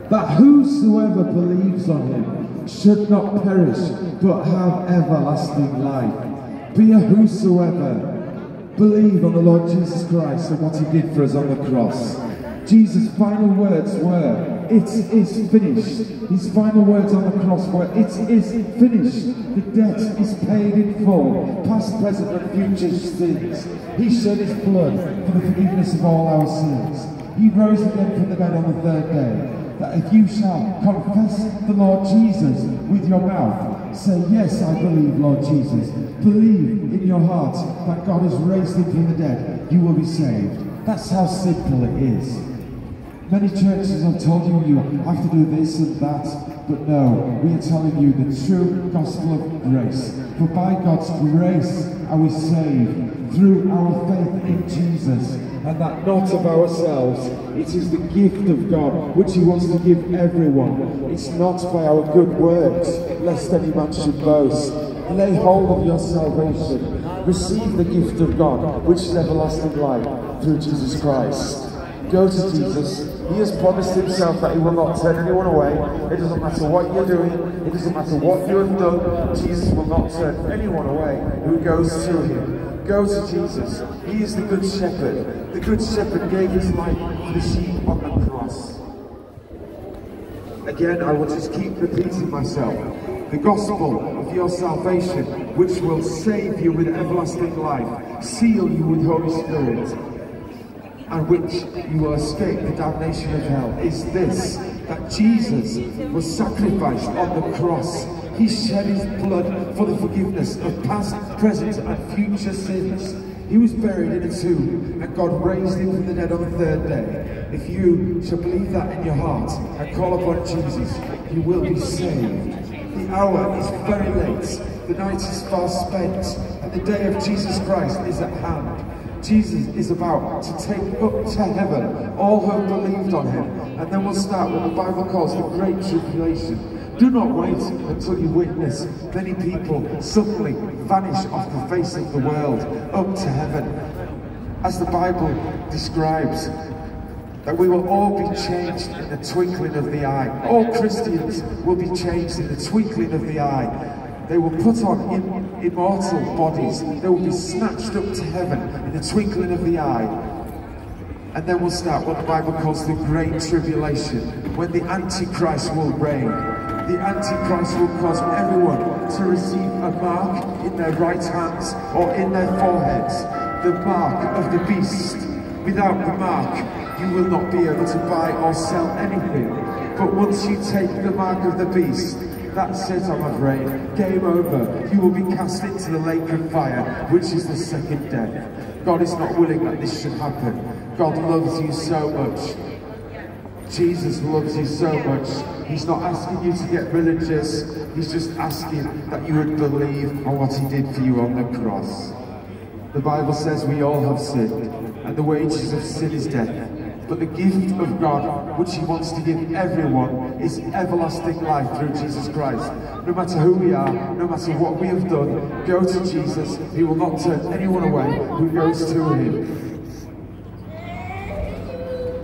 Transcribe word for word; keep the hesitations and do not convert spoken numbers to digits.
that whosoever believes on him should not perish, but have everlasting life. Be a whosoever. Believe on the Lord Jesus Christ and what he did for us on the cross. Jesus' final words were, "It is finished." His final words on the cross were, "It is finished." The debt is paid in full, past, present and future sins. He shed his blood for the forgiveness of all our sins. He rose again from the dead on the third day, that if you shall confess the Lord Jesus with your mouth, say, "Yes, I believe, Lord Jesus," believe in your heart that God has raised him from the dead, you will be saved. That's how simple it is. Many churches have told you you have to do this and that, but no, we are telling you the true gospel of grace. For by God's grace are we saved, through our faith in Jesus, and that not of ourselves. It is the gift of God, which he wants to give everyone. It's not by our good works, lest any man should boast. Lay hold of your salvation. Receive the gift of God, which is everlasting life, through Jesus Christ. Go to Jesus. He has promised himself that he will not turn anyone away. It doesn't matter what you're doing. It doesn't matter what you have done. Jesus will not turn anyone away who goes to him. Go to Jesus. He is the good shepherd. The good shepherd gave his life for the sheep on the cross. Again, I will just keep repeating myself. The gospel of your salvation, which will save you with everlasting life, seal you with Holy Spirit, and which you will escape the damnation of hell, is this, that Jesus was sacrificed on the cross. He shed his blood for the forgiveness of past, present and future sins. He was buried in a tomb, and God raised him from the dead on the third day. If you shall believe that in your heart and call upon Jesus, you will be saved. The hour is very late, the night is far spent, and the day of Jesus Christ is at hand. Jesus is about to take up to heaven all who have believed on him, and then we'll start what the Bible calls the Great Tribulation. Do not wait until you witness many people suddenly vanish off the face of the world up to heaven. As the Bible describes, that we will all be changed in the twinkling of the eye. All Christians will be changed in the twinkling of the eye. They will put on im immortal bodies. They will be snatched up to heaven in the twinkling of the eye. And then we'll start what the Bible calls the Great Tribulation, when the Antichrist will reign. The Antichrist will cause everyone to receive a mark in their right hands or in their foreheads, the mark of the beast. Without the mark, you will not be able to buy or sell anything. But once you take the mark of the beast, that's it, I'm afraid. Game over. You will be cast into the lake of fire, which is the second death. God is not willing that this should happen. God loves you so much. Jesus loves you so much. He's not asking you to get religious. He's just asking that you would believe on what he did for you on the cross. The Bible says we all have sinned, and the wages of sin is death. But the gift of God, which he wants to give everyone, is everlasting life through Jesus Christ. No matter who we are, no matter what we have done, go to Jesus. He will not turn anyone away who goes to him.